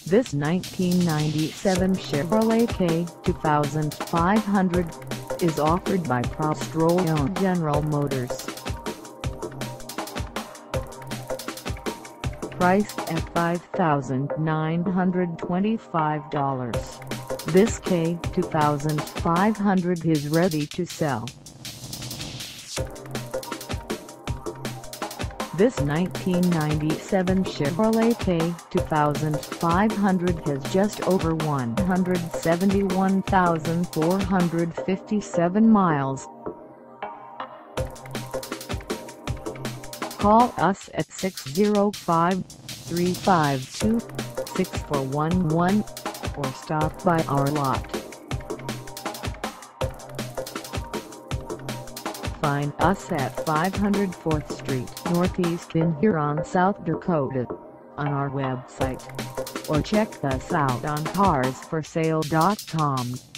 This 1997 Chevrolet K2500 is offered by PROSTROLLO General Motors. Priced at $5,925, this K2500 is ready to sell. This 1997 Chevrolet K2500 has just over 171,457 miles. Call us at 605-352-6411 or stop by our lot. Find us at 500 4th Street Northeast in Huron, South Dakota, on our website, or check us out on carsforsale.com.